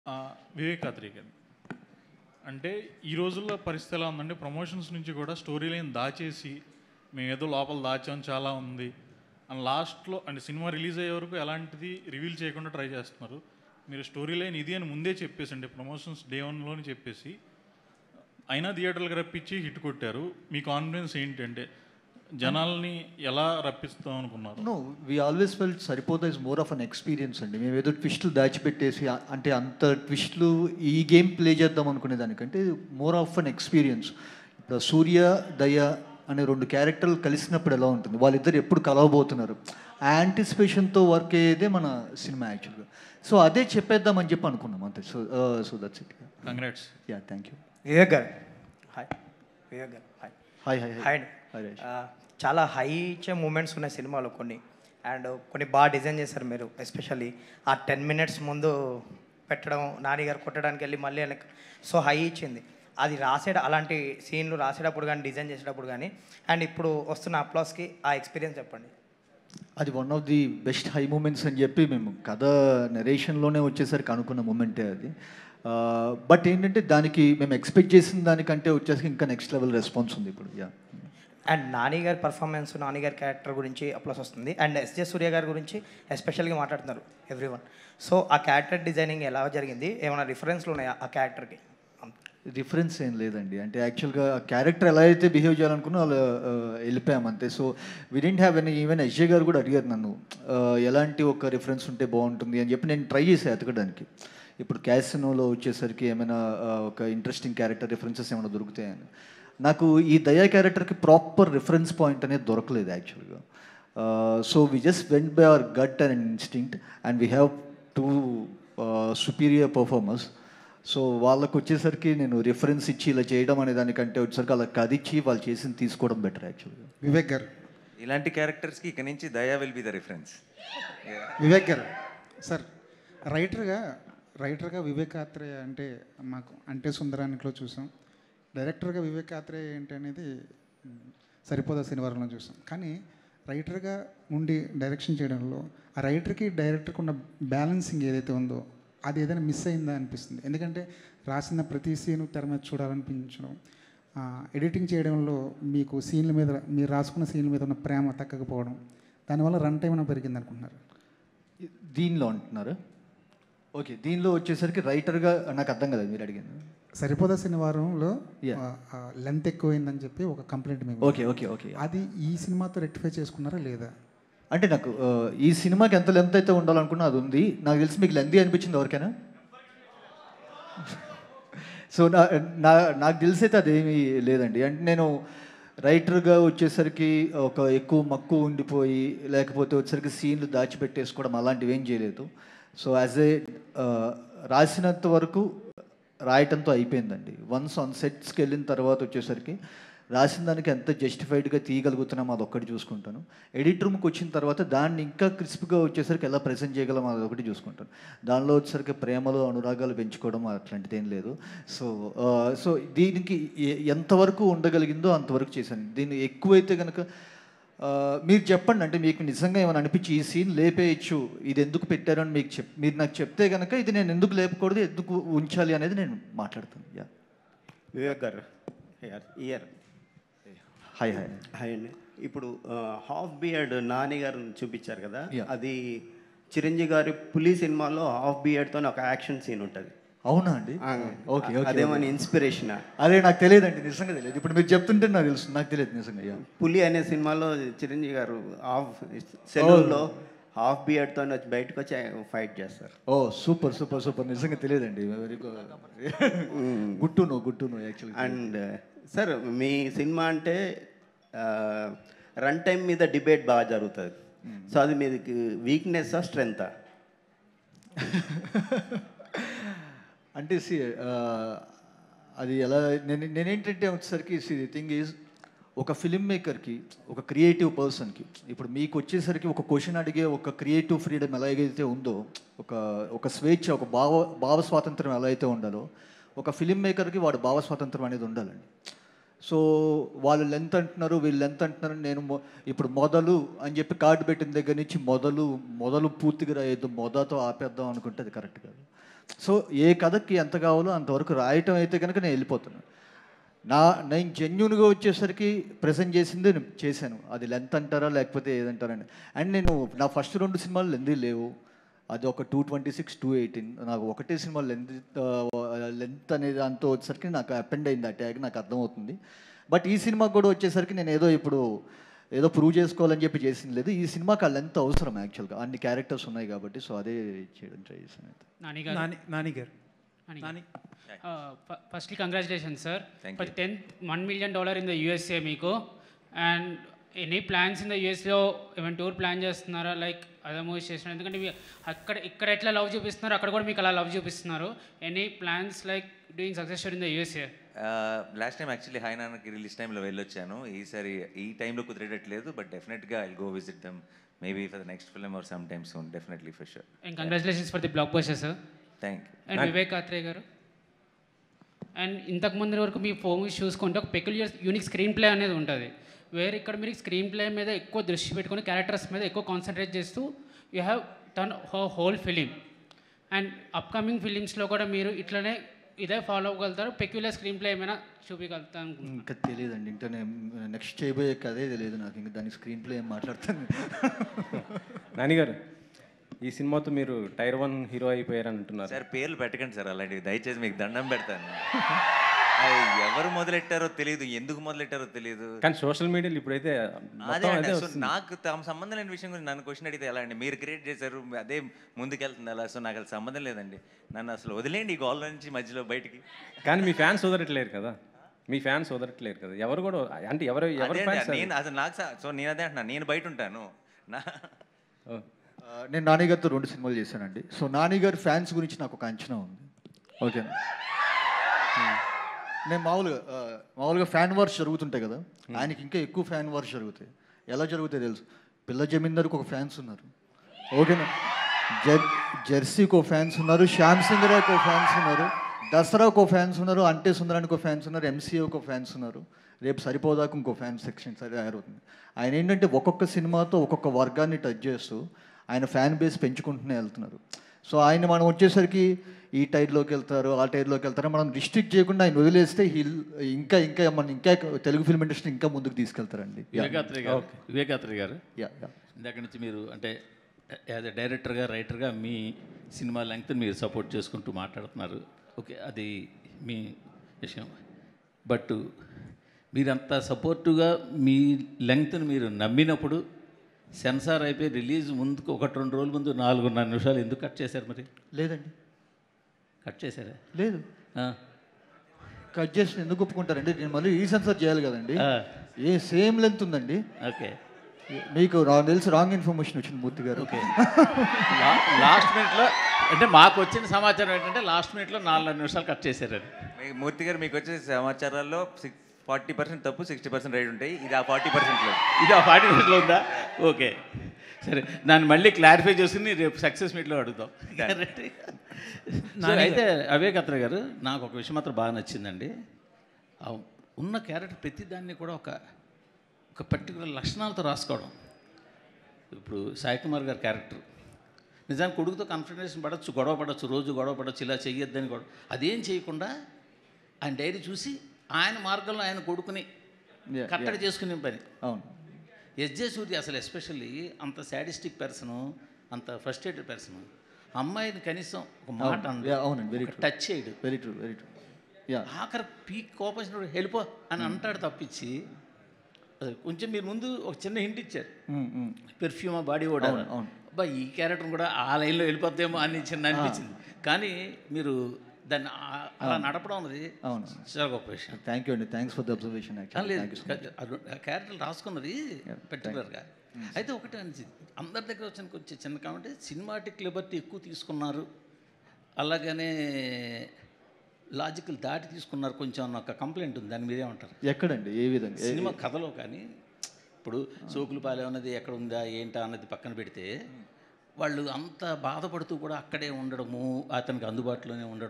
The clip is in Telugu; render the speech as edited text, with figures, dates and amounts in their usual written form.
వివేక్ అత్రేయ గారు. అంటే ఈ రోజుల్లో పరిస్థితి ఎలా ఉందంటే ప్రమోషన్స్ నుంచి కూడా స్టోరీ లైన్ దాచేసి మేము ఏదో లోపల దాచాం చాలా ఉంది అండ్ లాస్ట్లో అంటే సినిమా రిలీజ్ అయ్యే వరకు ఎలాంటిది రివీల్ చేయకుండా ట్రై చేస్తున్నారు. మీరు స్టోరీ లైన్ ఇది అని ముందే చెప్పేసి అంటే ప్రమోషన్స్ డే వన్లోనే చెప్పేసి అయినా థియేటర్లకు రప్పించి హిట్ కొట్టారు. మీ కాన్ఫిడెన్స్ ఏంటి అంటే జనాల్ని ఎలా రప్పిస్తాం అనుకున్నారు? నో, వీ ఆల్వేస్ ఫెల్ట్ సరిపోతా is more of an experience అండి. మేము ఏదో ట్విస్ట్లు దాచిపెట్టేసి అంటే అంత ట్విస్ట్లు ఈ గేమ్ ప్లే చేద్దాం అనుకునే దానికంటే మోర్ ఆఫ్ అన్ ఎక్స్పీరియన్స్. ఇప్పుడు సూర్య దయ అనే రెండు క్యారెక్టర్లు కలిసినప్పుడు ఎలా ఉంటుంది, వాళ్ళిద్దరు ఎప్పుడు కలవబోతున్నారు, ఆ యాంటిసిపేషన్తో వర్క్ అయ్యేదే మన సినిమా యాక్చువల్గా. సో అదే చెప్పేద్దామని చెప్పి అనుకున్నాం అంతే. So that's it. Congrats. Yeah, thank you. Vivek గారు హాయ్. వివేక్ గారు హాయ్. హాయ్ హాయ్ హాయ్ అండి. చాలా హై ఇచ్చే మూమెంట్స్ ఉన్నాయి సినిమాలో కొన్ని, అండ్ కొన్ని బాగా డిజైన్ చేశారు మీరు. ఎస్పెషల్లీ ఆ 10 minutes ముందు పెట్టడం, నాని గారు కొట్టడానికి వెళ్ళి మళ్ళీ వెనక్కి, సో హై ఇచ్చింది. అది అలాంటి సీన్లు రాసేటప్పుడు కానీ డిజైన్ చేసేటప్పుడు కానీ అండ్ ఇప్పుడు వస్తున్న అప్లాస్కి ఆ ఎక్స్పీరియన్స్ చెప్పండి. అది one of the best high moments అని చెప్పి మేము కథ నెరేషన్లోనే వచ్చేసరికి అనుకున్న మూమెంటే అది. బట్ ఏంటంటే దానికి మేము ఎక్స్పెక్ట్ చేసిన దానికంటే వచ్చేసరికి ఇంకా నెక్స్ట్ లెవెల్ రెస్పాన్స్ ఉంది ఇప్పుడు. యా. అండ్ నాని గారి పర్ఫార్మెన్స్, నాని గారి క్యారెక్టర్ గురించి అప్లాస్ వస్తుంది. అండ్ ఎస్జే సూర్య గారి గురించి ఎస్పెషల్గా మాట్లాడుతున్నారు ఎవ్రీవన్. సో ఆ క్యారెక్టర్ డిజైనింగ్ ఎలా జరిగింది, ఏమైనా రిఫరెన్స్లు ఉన్నాయా ఆ క్యారెక్టర్కి? రిఫరెన్స్ ఏం లేదండి. అంటే యాక్చువల్గా ఆ క్యారెక్టర్ ఎలా అయితే బిహేవ్ చేయాలనుకున్నా వాళ్ళు వెళ్ళిపోయాం అంతే. So we didn't have any. Even SJ గారు కూడా అడిగారు నన్ను ఎలాంటి ఒక రిఫరెన్స్ ఉంటే బాగుంటుంది అని చెప్పి నేను ట్రై చేసాను ఎతకడానికి. ఇప్పుడు క్యాసినోలో వచ్చేసరికి ఏమైనా ఒక ఇంట్రెస్టింగ్ క్యారెక్టర్ రిఫరెన్సెస్ ఏమైనా దొరుకుతాయని. నాకు ఈ దయా క్యారెక్టర్కి ప్రాపర్ రిఫరెన్స్ పాయింట్ అనేది దొరకలేదు యాక్చువల్గా. So we just went by our gut and instinct and we have two superior performers. So వాళ్ళకు వచ్చేసరికి నేను రిఫరెన్స్ ఇచ్చి ఇలా చేయడం అనే దానికంటే వచ్చేసరికి అలా కదిచ్చి వాళ్ళు చేసింది తీసుకోవడం బెటర్ యాక్చువల్గా. వివేక్ గారు, ఇలాంటి క్యారెక్టర్స్కి ఇక నుంచి Daya will be the reference. Vivek గారు సార్, రైటర్గా వివేక్ ఆత్రేయ అంటే మాకు అంటే సుందరానికిలో చూసాం. డైరెక్టర్గా వివేక్ ఆత్రేయ ఏంటి అనేది సరిపోదా శనివారంలో చూసాం. కానీ రైటర్గా ఉండి డైరెక్షన్ చేయడంలో ఆ రైటర్కి డైరెక్టర్కి ఉన్న బ్యాలెన్సింగ్ ఏదైతే ఉందో అది ఏదైనా మిస్ అయిందా అనిపిస్తుంది. ఎందుకంటే రాసిన ప్రతి సీను తెర మీద చూడాలనిపించడం, ఎడిటింగ్ చేయడంలో మీకు సీన్ల మీద, మీరు రాసుకున్న సీన్ల మీద ఉన్న ప్రేమ తగ్గకపోవడం, దానివల్ల రన్ టైం ఏమైనా పెరిగింది అనుకుంటున్నారు? దీనిలో అంటున్నారు. ఓకే, దీనిలో వచ్చేసరికి రైటర్గా నాకు అర్థం కదా మీరు అడిగింది. సరిపోదా శనివారంలో లెంత్ ఎక్కువైందని చెప్పి ఒక కంప్లైంట్ మీకు. ఓకే ఓకే ఓకే, అది ఈ సినిమాతో రెక్టిఫై చేసుకున్నారా లేదా? అంటే నాకు ఈ సినిమాకి ఎంత లెంత్ అయితే ఉండాలనుకున్నా అది ఉంది. నాకు తెలిసి మీకు లెంతీ అనిపించింది ఎవరికైనా? సో నాకు తెలిసి అయితే అదేమీ లేదండి. అంటే నేను రైటర్గా వచ్చేసరికి ఒక ఎక్కువ మక్కువ ఉండిపోయి లేకపోతే వచ్చేసరికి సీన్లు దాచిపెట్టేసుకోవడం అలాంటివి ఏం చేయలేదు. సో యాజ్ ఏ రాసినంత వరకు రాయటంతో అయిపోయిందండి. వన్స్ ఆన్ సెట్స్కి వెళ్ళిన తర్వాత వచ్చేసరికి రాసిన దానికి ఎంత జస్టిఫైడ్గా తీయగలుగుతున్నామో అదొక్కటి చూసుకుంటాను. ఎడిట్ రూమ్కి వచ్చిన తర్వాత దాన్ని ఇంకా క్రిస్ప్గా వచ్చేసరికి ఎలా ప్రజెంట్ చేయగలం అదొకటి చూసుకుంటాను. దానిలో వచ్చేసరికి ప్రేమలు అనురాగాలు పెంచుకోవడం అట్లాంటిది ఏం లేదు. సో దీనికి ఎంతవరకు ఉండగలిగిందో అంతవరకు చేశాను. దీన్ని ఎక్కువైతే కనుక మీరు చెప్పండి, అంటే మీకు నిజంగా ఏమైనా అనిపించి ఈ సీన్ లేపేయచ్చు, ఇది ఎందుకు పెట్టారు అని మీరు నాకు చెప్తే కనుక ఇది నేను ఎందుకు లేపకూడదు, ఎందుకు ఉంచాలి అనేది నేను మాట్లాడతాను. యా. వివేక్ గారు ఇయర్ హాయ్ హాయ్ హాయ్ అండి. ఇప్పుడు హాఫ్ బియర్డ్ నాని గారిని చూపించారు కదా, అది చిరంజీవి గారి పులి సినిమాలో హాఫ్ బియర్డ్తో ఒక యాక్షన్ సీన్ ఉంటుంది. అవునా అండి? ఓకే ఓకే, అదేమని ఇన్స్పిరేషన్? అదే నాకు తెలియదండి, నిజంగా తెలియదు. ఇప్పుడు మీరు చెప్తుంటే నాకు తెలుసు, నాకు తెలియదు నిజంగా. పులి అనే సినిమాలో చిరంజీవి గారు సెలవులో హాఫ్ బియర్డ్తో బయటకు వచ్చి ఫైట్ చేస్తారు. ఓ సూపర్ సూపర్ సూపర్, నిజంగా తెలియదండి. Very good to know actually. And sir, మీ సినిమా అంటే రన్ టైం మీద డిబేట్ బాగా జరుగుతుంది. సో అది మీది వీక్నెస్సా స్ట్రెంగ్తా? అంటే అది ఎలా నేనేంటంటే వచ్చేసరికి ది థింగ్ ఈజ్ ఒక ఫిలిం మేకర్కి, ఒక క్రియేటివ్ పర్సన్కి, ఇప్పుడు మీకు వచ్చేసరికి ఒక క్వశ్చన్ అడిగే ఒక క్రియేటివ్ ఫ్రీడమ్ ఎలాగైతే ఉందో, ఒక స్వేచ్ఛ, ఒక భావ స్వాతంత్రం ఎలా అయితే ఉండాలో, ఒక ఫిలిం మేకర్కి వాడు భావ స్వాతంత్రం అనేది ఉండాలండి. సో వాళ్ళు లెంత్ అంటున్నారు, వీళ్ళు లెంత్ అంటున్నారు. నేను ఇప్పుడు మొదలు అని చెప్పి కార్డు పెట్టిన దగ్గర నుంచి మొదలు పూర్తిగా రాయొద్దు, మొదతో ఆపేద్దాం అనుకుంటే అది కరెక్ట్ కాదు. సో ఏ కథకి ఎంత కావాలో అంతవరకు రాయటం అయితే కనుక నేను వెళ్ళిపోతున్నాను. నేను జెన్యున్గా వచ్చేసరికి ప్రజెంట్ చేసింది నేను చేశాను. అది లెంత్ అంటారా లేకపోతే ఏదంటారండి. అండ్ నేను నా ఫస్ట్ 2 సినిమాలు లెంత్ లేవు. అది ఒక 226, 218. నాకు ఒకటే సినిమా లెంత్ అనేది దాంతో వచ్చేసరికి నాకు అపెండ్ అయింది ఆ ట్యాగ్, నాకు అర్థమవుతుంది. బట్ ఈ సినిమాకి కూడా వచ్చేసరికి నేను ఏదో ప్రూవ్ చేసుకోవాలని చెప్పి చేసింది లేదు. ఈ సినిమాకి ఆ లెంత్ అవసరం యాక్చువల్గా, అన్ని క్యారెక్టర్స్ ఉన్నాయి కాబట్టి. సో అదే చేయడం ట్రై చేశాను అయితే. Nani firstly congratulations sir Thank for 1 million in the USA మీకు. And any plans in the యూఎస్లో ఏమైనా టూర్ ప్లాన్ చేస్తున్నారా లైక్ అదర్ మూవీస్ చేస్తున్నారు? ఎందుకంటే ఇక్కడ ఎట్లా లవ్ చూపిస్తున్నారు అక్కడ కూడా మీకు అలా లవ్ చూపిస్తున్నారు. Any plans like doing success in the USA? Last time actually Hi నాన్నకి రిలీజ్ టైంలో వెళ్ళొచ్చాను. ఈసారి ఈ టైంలో కుదిరేటట్లేదు, బట్ డెఫినెట్గా I go visit them maybe for the next film or some time soon, definitely for sure. And congratulations for the blockbuster sir. Thank you. And Vivek Athreya గారు, అండ్ ఇంతకుముందు వరకు మీ మూవీస్ చూసుకుంటే ఒక పెక్యులియర్ యూనిక్ స్క్రీన్ ప్లే అనేది ఉంటుంది. వేరే ఇక్కడ మీరు స్క్రీన్ ప్లే మీద ఎక్కువ దృష్టి పెట్టుకుని క్యారెక్టర్స్ మీద ఎక్కువ కాన్సన్ట్రేట్ చేస్తూ you have turn whole film. And upcoming ఫిలిమ్స్లో కూడా మీరు ఇదే ఫాలో అవ్వగలుగుతారు? పెక్యులర్ స్క్రీన్ ప్లే ఏమైనా చూపించగలుగుతాను అనుకుంటున్నాను. ఇంకా తెలియదండి, ఇంకా నేను నెక్స్ట్ చేయబోయే కదే తెలియదు నాకు. ఇంకా దాని స్క్రీన్ ప్లే ఏం మాట్లాడతాను. నానిగారు, ఈ సినిమాతో మీరు టైర్ 1 హీరో అయిపోయారని అంటున్నారు. సార్ పేర్లు పెట్టకండి సార్ అలాంటివి, దయచేసి మీకు దండం పెడతాను. అది ఎవరు మొదలెట్టారో తెలియదు, ఎందుకు మొదలెట్టారో తెలియదు. కానీ సోషల్ మీడియాలో ఇప్పుడైతే అదే అండి, సో నాకు సంబంధం లేని విషయం గురించి నన్ను క్వశ్చన్ అడిగితే ఎలా అండి? మీరు క్రియేట్ చేశారు, అదే ముందుకెళ్తుంది అలా. సో నాకు అసలు సంబంధం లేదండి, నన్ను అసలు వదిలేండి ఈ గోల్ నుంచి మధ్యలో బయటికి. కానీ మీ ఫ్యాన్స్ వదలట్లేరు కదా, ఎవరు కూడా అంటే ఎవరు నేను అసలు నాకు సో నేను అదే అంటున్నా, నేను బయట ఉంటాను నా. నేను నానిగారితో 2 సినిమాలు చేశానండి. సో నానిగారి ఫ్యాన్స్ గురించి నాకు ఒక అంచనా ఉంది. ఓకేనా, నేను మామూలుగా ఫ్యాన్ వార్స్ జరుగుతుంటాయి కదా, ఆయనకి ఇంకా ఎక్కువ ఫ్యాన్ వార్స్ జరుగుతాయి. ఎలా జరుగుతాయి తెలుసు? పిల్ల జమీందార్కి ఒక ఫ్యాన్స్ ఉన్నారు, ఓకేనా, జెర్సీకి ఒక ఫ్యాన్స్ ఉన్నారు, శ్యామ్ సింగరాకి ఒక ఫ్యాన్స్ ఉన్నారు, దసరాకు ఒక ఫ్యాన్స్ ఉన్నారు, అంటే సుందరానికి ఒక ఫ్యాన్స్ ఉన్నారు, ఎంసీఏకి ఒక ఫ్యాన్స్ ఉన్నారు, రేపు సరిపోదాకు ఇంకో ఫ్యాన్స్ సెక్షన్ తయారవుతుంది. ఆయన ఏంటంటే ఒక్కొక్క సినిమాతో ఒక్కొక్క వర్గాన్ని టచ్ చేస్తూ ఆయన ఫ్యాన్ బేస్ పెంచుకుంటూనే వెళ్తున్నారు. సో ఆయన మనం వచ్చేసరికి ఈ టైర్లోకి వెళ్తారు, ఆ టైర్లోకి వెళ్తారు, మనం రిస్ట్రిక్ట్ చేయకుండా ఆయన వదిలేస్తే ఇంకా తెలుగు ఫిల్మ్ ఇండస్ట్రీ ఇంకా ముందుకు తీసుకెళ్తారండి. వివేకాత్రి గారు, ఇందాక నుంచి మీరు అంటే యాజ్ ఎ డైరెక్టర్గా, రైటర్గా మీ సినిమా లెంగ్త్ని మీరు సపోర్ట్ చేసుకుంటూ మాట్లాడుతున్నారు. ఓకే, అది మీ విషయం. బట్ మీరంత సపోర్టుగా మీ లెంగ్త్ని మీరు నమ్మినప్పుడు సెన్సార్ అయిపోయి రిలీజ్ ముందుకు 1-2 రోజుల ముందు 4.5 నిమిషాలు ఎందుకు కట్ చేశారు? మరి లేదండి, కట్ చేశారా? లేదు, కట్ చేసి ఎందుకు ఒప్పుకుంటారండి? నేను మళ్ళీ సెన్సార్ చేయాలి కదండి. సేమ్ లెంత్ ఉందండి. ఓకే, మీకు తెలిసి రాంగ్ ఇన్ఫర్మేషన్ వచ్చింది మూర్తి గారు. ఓకే, లాస్ట్ మినిట్లో అంటే మాకు వచ్చిన సమాచారం ఏంటంటే లాస్ట్ మినిట్లో 4.5 నిమిషాలు కట్ చేశారని. మూర్తి గారు, మీకు వచ్చే సమాచారాల్లో 40% తప్పు, 60% రైట్ ఉంటాయి. ఇది ఆ 40%లో, ఇది ఆ 40%లో ఉందా? ఓకే, సరే, దాన్ని మళ్ళీ క్లారిఫై చేసుకుని రేపు సక్సెస్ మీట్లో అడుగుతాం. అయితే వివేకాత్ర గారు, నాకు ఒక విషయం మాత్రం బాగా నచ్చిందండి. ఉన్న క్యారెక్టర్ ప్రతిదాన్ని కూడా ఒక పర్టికులర్ లక్షణాలతో రాసుకోవడం. ఇప్పుడు సాయి కుమార్ గారి క్యారెక్టర్ నిజానికి కొడుకుతో కన్ఫ్రంటేషన్ పడవచ్చు, గొడవ పడవచ్చు, రోజు గొడవ పడవచ్చు, ఇలా చెయ్యొద్దని గొడవ, అదేం చేయకుండా ఆయన డైరీ చూసి ఆయన మార్గంలో ఆయన కొడుకుని కట్టడి చేసుకునే పని. అవును, ఎస్జే సూర్య అసలు ఎస్పెషల్లీ అంత శాడిస్టిక్ పర్సను, అంత ఫ్రస్ట్రేటెడ్ పర్సను, అమ్మాయిని కనీసం ఒక మాట అవునండి, టచ్ చేయడు. Very true. ఆఖరి పీక్ కోపం వెళ్ళిపో అని అంటాడు తప్పించి, కొంచెం మీరు ముందు ఒక చిన్న హింట్ ఇచ్చారు, పెర్ఫ్యూమ్ బాడీ ఓడా, అబ్బా ఈ క్యారెక్టర్ కూడా ఆ లైన్లో వెళ్ళిపోద్దేమో అని చిన్న అనిపించింది. కానీ మీరు దాన్ని అలా నడపడం అనేది చాలా గొప్ప విషయం. థ్యాంక్ యూ అండి, థ్యాంక్స్ ఫర్ ద అబ్జర్వేషన్. క్యారెక్టర్లు రాసుకున్నది పర్టికులర్గా. అయితే ఒకటే అనిచింది, అందరి దగ్గర వచ్చిన కొంచెం చిన్న కామెంటే, సినిమాటిక్ లిబర్టీ ఎక్కువ తీసుకున్నారు, అలాగనే లాజికల్ దాటి తీసుకున్నారు కొంచెం అన్న ఒక కంప్లైంట్ ఉంది. దాని మీరేమంటారు? ఎక్కడండి, ఏ విధంగా? సినిమా కథలో కానీ ఇప్పుడు సోకులపాలెం అన్నది ఎక్కడ ఉందా ఏంటా అన్నది పక్కన పెడితే, వాళ్ళు అంత బాధపడుతూ కూడా అక్కడే ఉండడము, అతనికి అందుబాటులోనే ఉండడం.